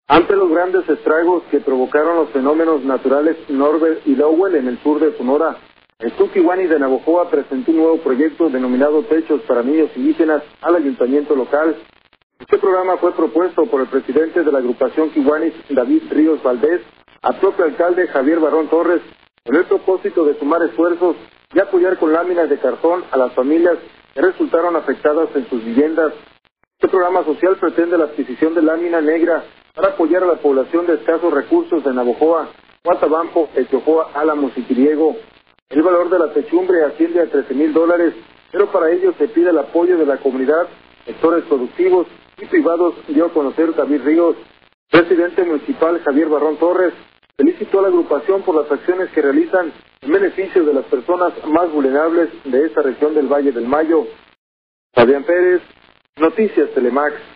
Ante los grandes estragos que provocaron los fenómenos naturales Norbert y Lowell en el sur de Sonora, el Tuquiwani de Navojoa presentó un nuevo proyecto denominado Techos para Niños Indígenas al ayuntamiento local. Este programa fue propuesto por el presidente de la agrupación Kiwanis, David Ríos Valdés, al propio alcalde Javier Barrón Torres, con el propósito de sumar esfuerzos y apoyar con láminas de cartón a las familias que resultaron afectadas en sus viviendas. Este programa social pretende la adquisición de lámina negra para apoyar a la población de escasos recursos de Navojoa, Guatabampo, Echojoa, Álamos y Quiriego. El valor de la techumbre asciende a $13,000, pero para ello se pide el apoyo de la comunidad, sectores productivos y privados, dio a conocer David Ríos. Presidente municipal Javier Barrón Torres felicitó a la agrupación por las acciones que realizan en beneficio de las personas más vulnerables de esta región del Valle del Mayo. Fabián Pérez, Noticias Telemax.